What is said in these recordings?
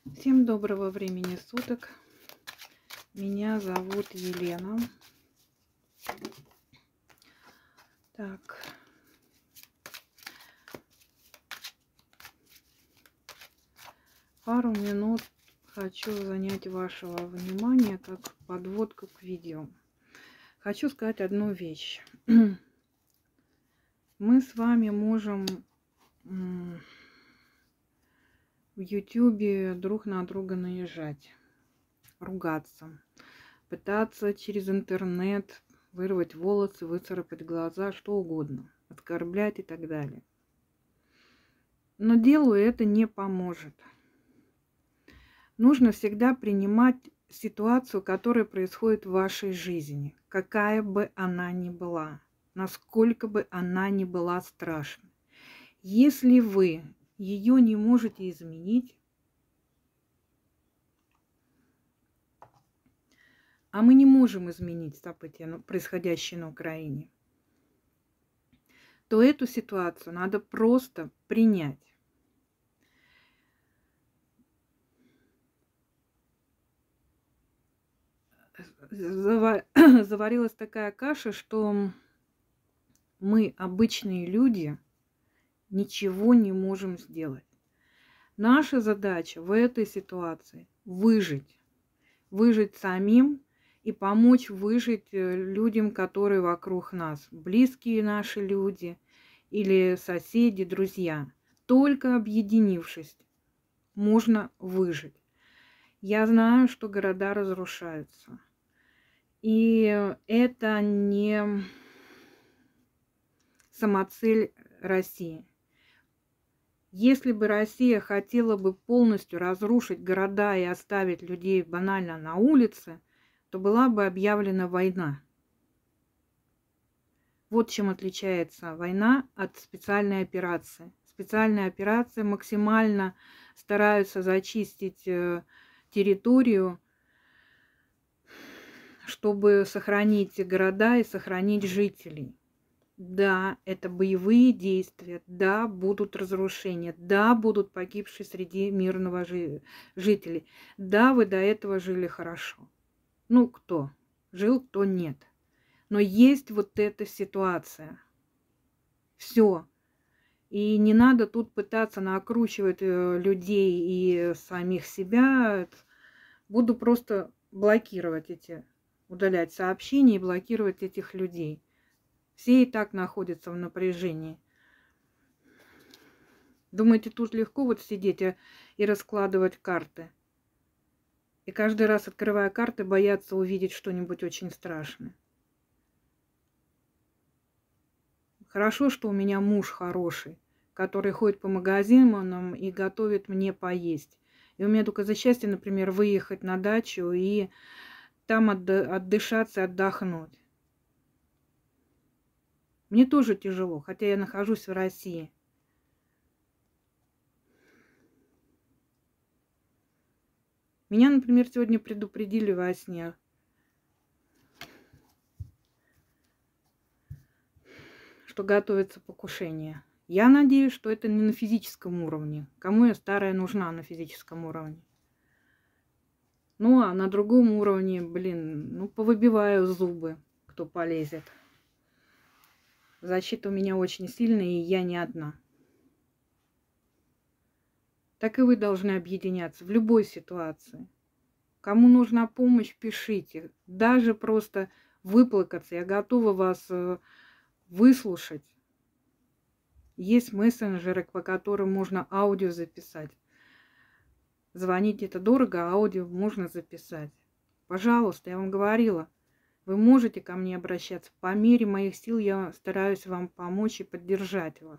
Всем доброго времени суток. Меня зовут Елена. Так. Пару минут хочу занять вашего внимания как подводку к видео. Хочу сказать одну вещь. Мы с вами можем в Ютубе друг на друга наезжать, ругаться, пытаться через интернет вырвать волосы, выцарапать глаза, что угодно, оскорблять и так далее. Но делу это не поможет. Нужно всегда принимать ситуацию, которая происходит в вашей жизни, какая бы она ни была, насколько бы она ни была страшной. Если вы ее не можете изменить, а мы не можем изменить события, происходящие на Украине, то эту ситуацию надо просто принять. Заварилась такая каша, что мы, обычные люди, ничего не можем сделать. Наша задача в этой ситуации выжить. Выжить самим и помочь выжить людям, которые вокруг нас. Близкие наши люди или соседи, друзья. Только объединившись, можно выжить. Я знаю, что города разрушаются. И это не самоцель России. Если бы Россия хотела бы полностью разрушить города и оставить людей банально на улице, то была бы объявлена война. Вот чем отличается война от специальной операции. Специальная операция максимально стараются зачистить территорию, чтобы сохранить города и сохранить жителей. Да, это боевые действия, да, будут разрушения, да, будут погибшие среди мирного жителей. Да, вы до этого жили хорошо. Ну, кто жил, кто нет. Но есть вот эта ситуация. Все. И не надо тут пытаться накручивать людей и самих себя. Буду просто блокировать удалять сообщения и блокировать этих людей. Все и так находятся в напряжении. Думаете, тут легко вот сидеть и раскладывать карты? И каждый раз, открывая карты, бояться увидеть что-нибудь очень страшное. Хорошо, что у меня муж хороший, который ходит по магазинам и готовит мне поесть. И у меня только за счастье, например, выехать на дачу и там отдышаться, отдохнуть. Мне тоже тяжело, хотя я нахожусь в России. Меня, например, сегодня предупредили во сне, что готовится покушение. Я надеюсь, что это не на физическом уровне. Кому я старая нужна на физическом уровне? Ну, а на другом уровне, ну, повыбиваю зубы, кто полезет. Защита у меня очень сильная, и я не одна. Так и вы должны объединяться в любой ситуации. Кому нужна помощь, пишите. Даже просто выплакаться. Я готова вас выслушать. Есть мессенджеры, по которым можно аудио записать. Звонить это дорого, а аудио можно записать. Пожалуйста, я вам говорила. Вы можете ко мне обращаться. По мере моих сил я стараюсь вам помочь и поддержать вас.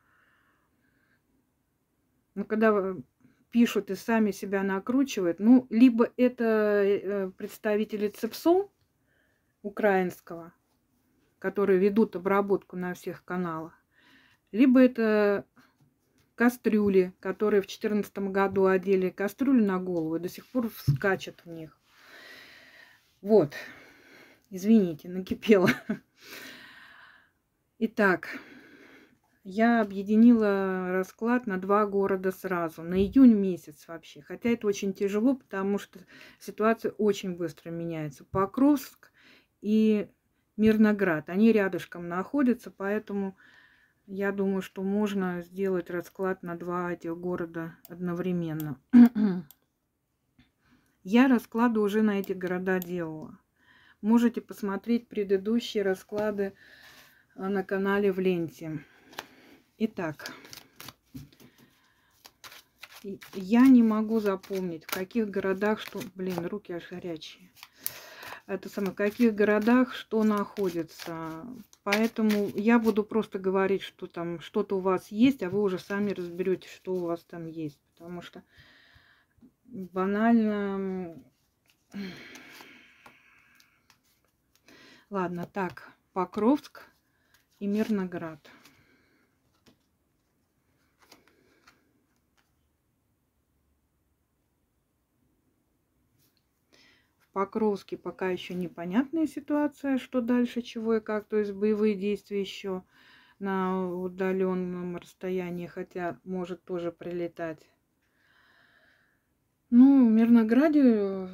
Но когда пишут и сами себя накручивают, ну, либо это представители ЦЕПСО украинского, которые ведут обработку на всех каналах, либо это кастрюли, которые в 2014 году одели кастрюлю на голову и до сих пор скачут в них. Вот. Извините, накипело. Итак, Я объединила расклад на 2 города сразу, на июнь месяц вообще. Хотя это очень тяжело, потому что ситуация очень быстро меняется. Покровск и Мирноград, они рядышком находятся, поэтому я думаю, что можно сделать расклад на 2 этих города одновременно. Я расклады уже на эти города делала. Можете посмотреть предыдущие расклады на канале в ленте. Итак, я не могу запомнить, в каких городах что... Блин, руки аж горячие. Это самое, в каких городах что находится. Поэтому я буду просто говорить, что там что-то у вас есть, а вы уже сами разберетесь, что у вас там есть. Потому что банально... Ладно, так, Покровск и Мирноград. В Покровске пока еще непонятная ситуация, что дальше, чего и как. То есть боевые действия еще на удаленном расстоянии, хотя может тоже прилетать. Ну, в Мирнограде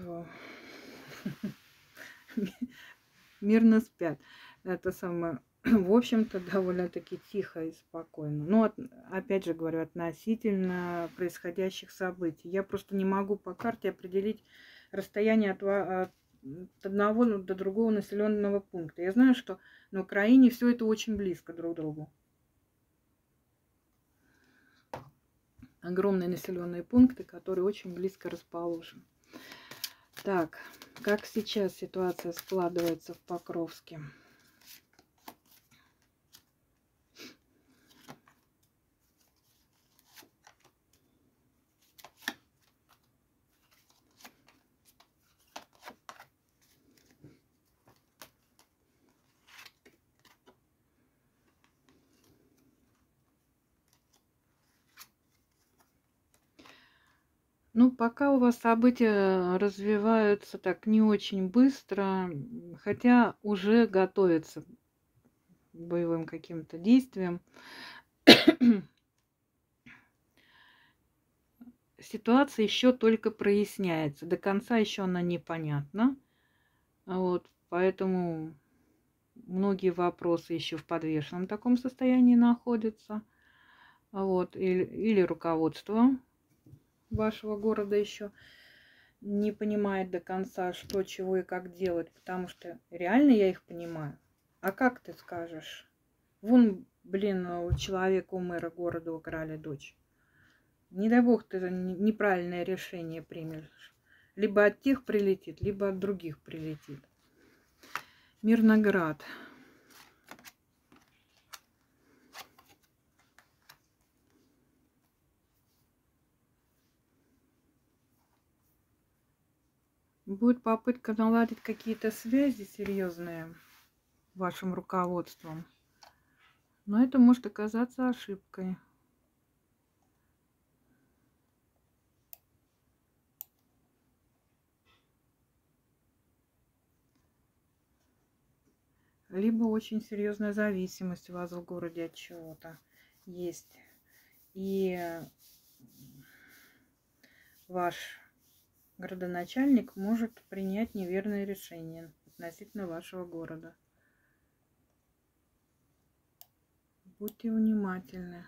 мирно спят. Это самое, в общем-то, довольно-таки тихо и спокойно. Но, опять же говорю, относительно происходящих событий. Я просто не могу по карте определить расстояние от одного до другого населенного пункта. Я знаю, что на Украине все это очень близко друг к другу. Огромные населенные пункты, которые очень близко расположены. Так, как сейчас ситуация складывается в Покровске? Ну, пока у вас события развиваются так не очень быстро, хотя уже готовятся к боевым каким-то действиям. Ситуация еще только проясняется. До конца еще она непонятна. Вот, поэтому многие вопросы еще в подвешенном таком состоянии находятся. Вот, или руководство вашего города еще не понимает до конца, что, чего и как делать, потому что реально я их понимаю. А как ты скажешь? Вон, блин, у человека, у мэра города украли дочь. Не дай бог ты неправильное решение примешь. Либо от тех прилетит, либо от других прилетит. Мирноград. Будет попытка наладить какие-то связи серьезные вашим руководством. Но это может оказаться ошибкой. Либо очень серьезная зависимость у вас в городе от чего-то есть. И ваш градоначальник может принять неверное решение относительно вашего города. Будьте внимательны.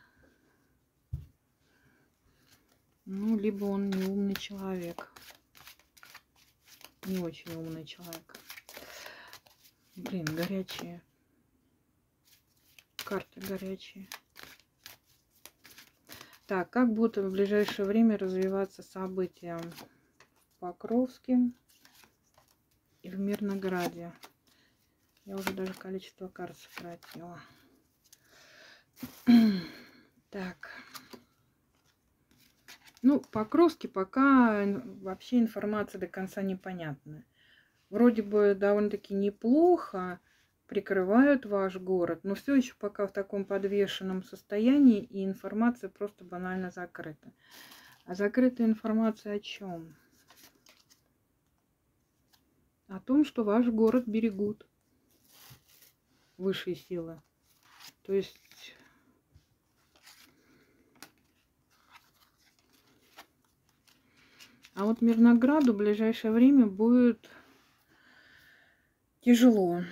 Ну, либо он не умный человек. Не очень умный человек. Блин, горячие. Карты горячие. Так, как будут в ближайшее время развиваться события в Покровске и в Мирнограде? Я уже даже количество карт сократила. Так. Ну, Покровске пока вообще информация до конца непонятная. Вроде бы довольно-таки неплохо прикрывают ваш город, но все еще пока в таком подвешенном состоянии, и информация просто банально закрыта. А закрытая информация о чем? О том, что ваш город берегут высшие силы. То есть А вот Мирнограду в ближайшее время будет тяжело.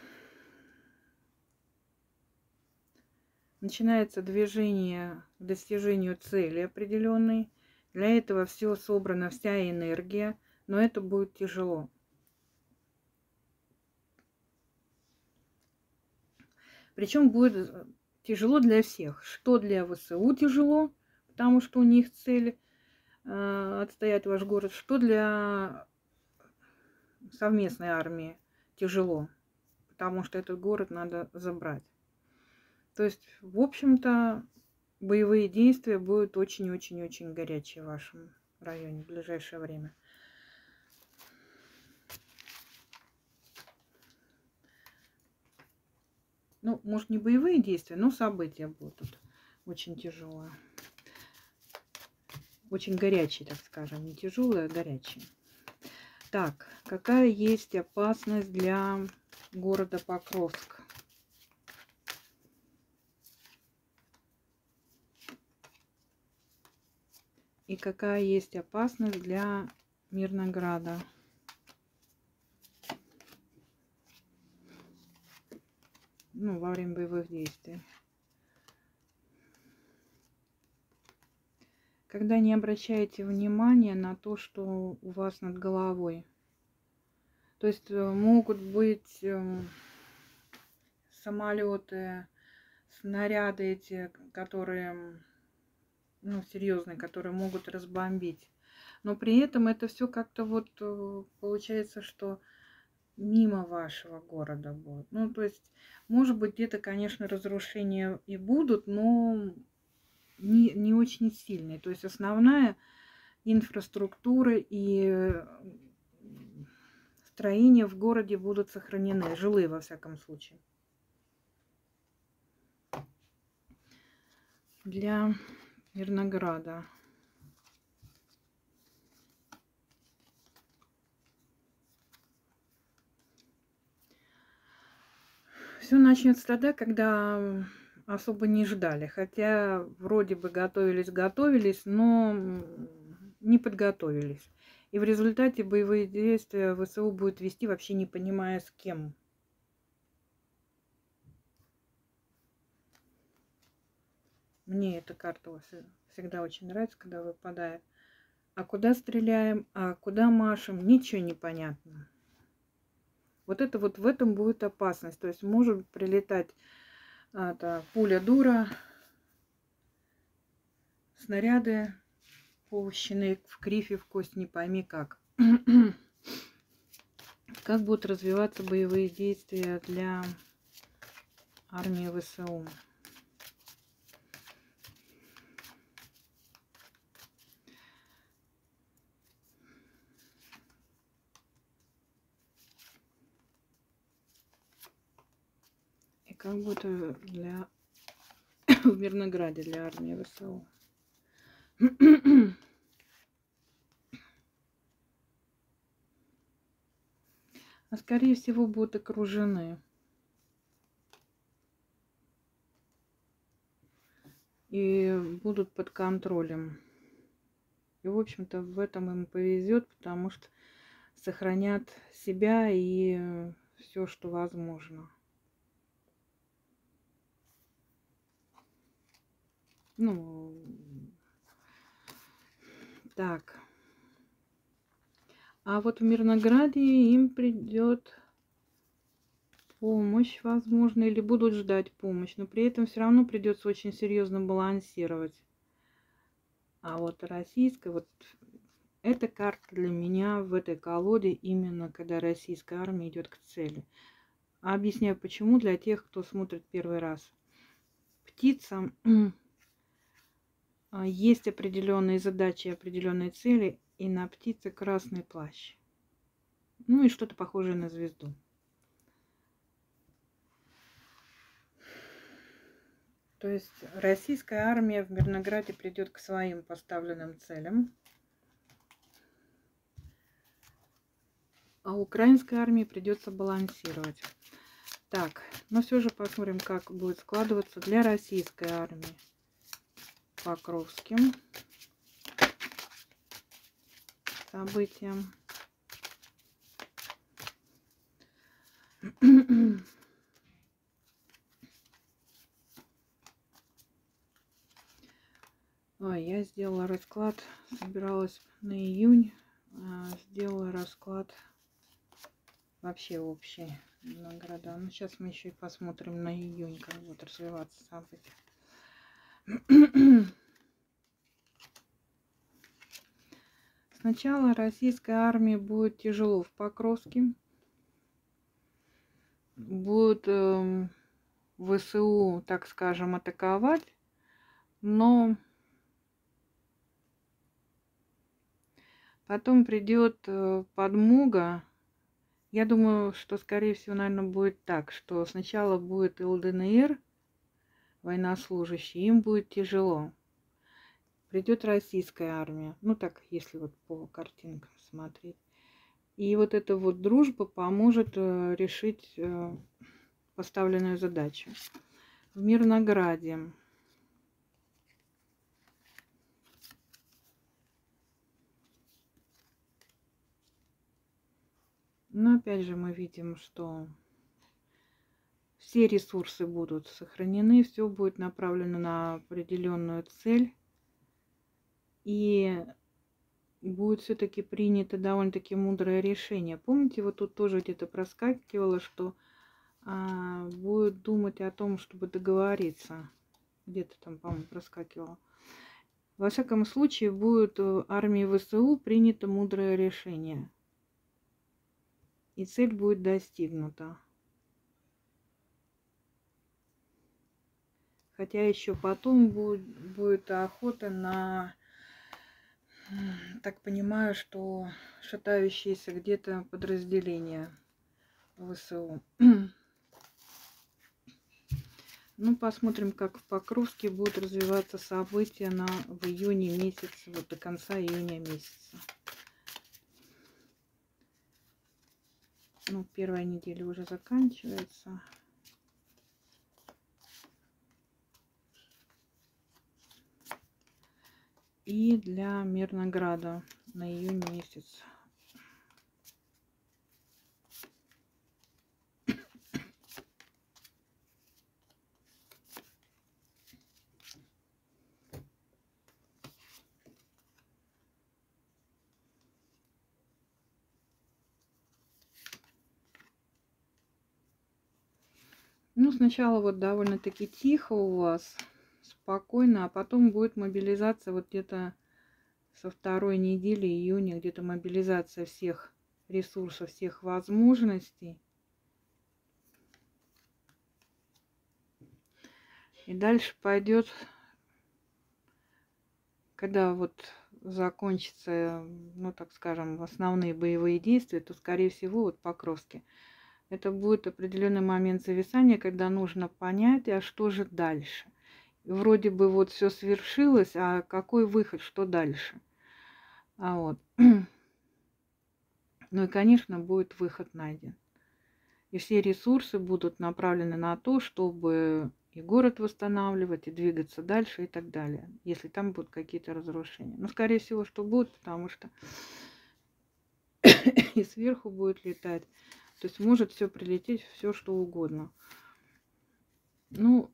Начинается движение к достижению цели определенной. Для этого все собрана, вся энергия, но это будет тяжело. Причем будет тяжело для всех. Что для ВСУ тяжело, потому что у них цель отстоять ваш город, что для совместной армии тяжело, потому что этот город надо забрать. То есть, в общем-то, боевые действия будут очень-очень-очень горячие в вашем районе в ближайшее время. Ну, может, не боевые действия, но события будут очень тяжелые. Очень горячие, так скажем. Не тяжелые, а горячие. Так, какая есть опасность для города Покровск? И какая есть опасность для Мирнограда? Ну, во время боевых действий. Когда не обращаете внимания на то, что у вас над головой. То есть могут быть самолеты, снаряды эти, которые, ну, серьезные, которые могут разбомбить. Но при этом это все как-то вот получается, что мимо вашего города будет. Ну, то есть, может быть, где-то, конечно, разрушения и будут, но не очень сильные. То есть основная инфраструктура и строения в городе будут сохранены, жилые во всяком случае. Для Мирнограда. Все начнется тогда, когда особо не ждали. Хотя вроде бы готовились, но не подготовились. И в результате боевые действия ВСУ будет вести, вообще не понимая с кем. Мне эта карта всегда очень нравится, когда выпадает. А куда стреляем, а куда машем, ничего не понятно. Вот это вот в этом будет опасность. То есть может прилетать пуля дура, снаряды пущенные в кривь и в кость, не пойми как. Как будут развиваться боевые действия для армии ВСУ? И как будет для в Мирнограде для армии ВСУ? А скорее всего будут окружены. И будут под контролем. И, в общем-то, в этом им повезет, потому что сохранят себя и все, что возможно. Ну, так. А вот в Мирнограде им придет помощь, возможно, или будут ждать помощь, но при этом все равно придется очень серьезно балансировать. А вот российская, вот эта карта для меня в этой колоде именно когда российская армия идет к цели. А объясняю почему для тех, кто смотрит первый раз. Птицам есть определенные задачи, определенные цели, и на птице красный плащ. Ну и что-то похожее на звезду. То есть российская армия в Мирнограде придет к своим поставленным целям, а украинской армии придется балансировать. Так, но все же посмотрим, как будет складываться для российской армии. Покровским. событиям. Ой, я сделала расклад, собиралась на июнь, сделала расклад вообще общий на города. Ну, сейчас мы еще и посмотрим на июнь, как будут развиваться события. Сначала российской армии будет тяжело в Покровске. Будут ВСУ, так скажем, атаковать, но потом придет подмога. Я думаю, что, скорее всего, наверное, будет так, что сначала будет ЛДНР, военнослужащие, им будет тяжело. Придет российская армия, ну так, если вот по картинкам смотреть. И вот эта вот дружба поможет решить поставленную задачу. В Мирнограде но опять же мы видим, что все ресурсы будут сохранены, все будет направлено на определенную цель. И будет все-таки принято довольно-таки мудрое решение. Помните, вот тут тоже где-то проскакивало, что будет думать о том, чтобы договориться. Где-то там, по-моему, проскакивало. Во всяком случае, будет армии ВСУ принято мудрое решение. И цель будет достигнута. Хотя еще потом будет охота на, так понимаю, что шатающиеся где-то подразделения ВСУ. Ну, посмотрим, как в Покровске будут развиваться события в июне месяце, вот до конца июня месяца. Ну, первая неделя уже заканчивается. И для Мирнограда на июнь месяц. Ну, сначала вот довольно-таки тихо у вас, спокойно, а потом будет мобилизация вот где-то со второй недели июня, где-то мобилизация всех ресурсов, всех возможностей. И дальше пойдет, когда вот закончатся, ну, так скажем, основные боевые действия, то, скорее всего, вот Покровске. Это будет определенный момент зависания, когда нужно понять, а что же дальше. Вроде бы вот все свершилось, а какой выход, что дальше? Вот. Ну и, конечно, будет выход найден. И все ресурсы будут направлены на то, чтобы и город восстанавливать, и двигаться дальше, и так далее. Если там будут какие-то разрушения. Но, скорее всего, что будут, потому что и сверху будет летать. То есть может все прилететь, все что угодно. Ну,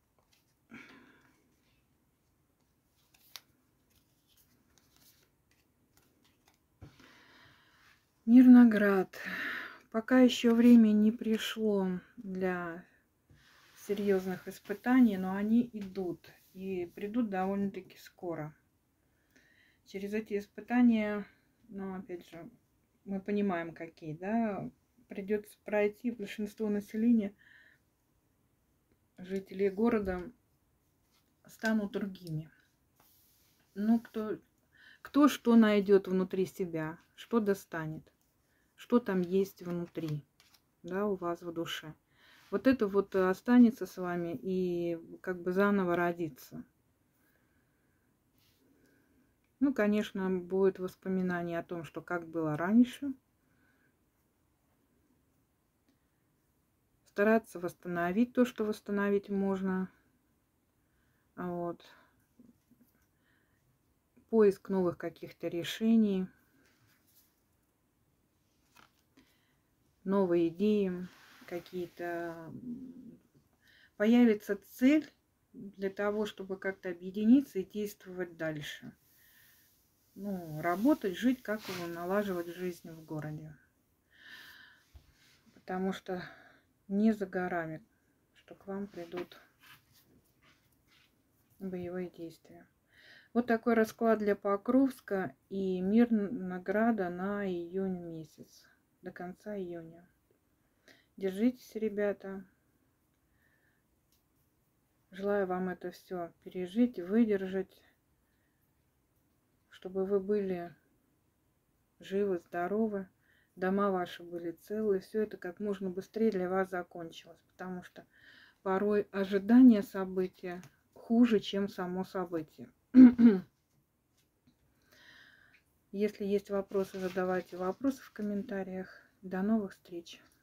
Мирноград. Пока еще время не пришло для серьезных испытаний, но они идут. И придут довольно-таки скоро. Через эти испытания, ну, опять же, мы понимаем, какие, да, придется пройти. Большинство населения, жителей города, станут другими. Ну, кто что найдет внутри себя, что достанет, что там есть внутри, да, у вас в душе. Вот это вот останется с вами и как бы заново родится. Ну, конечно, будет воспоминание о том, что как было раньше. Стараться восстановить то, что восстановить можно. Вот. Поиск новых каких-то решений. новые идеи какие-то. Появится цель для того, чтобы как-то объединиться и действовать дальше. Ну, работать, жить, как его налаживать жизнь в городе. Потому что не за горами, что к вам придут боевые действия. Вот такой расклад для Покровска и Мирнограда на июнь месяц, до конца июня. Держитесь, ребята. Желаю вам это все пережить, выдержать, чтобы вы были живы, здоровы, дома ваши были целы, все это как можно быстрее для вас закончилось, потому что порой ожидание события хуже, чем само событие. Если есть вопросы, задавайте вопросы в комментариях. До новых встреч!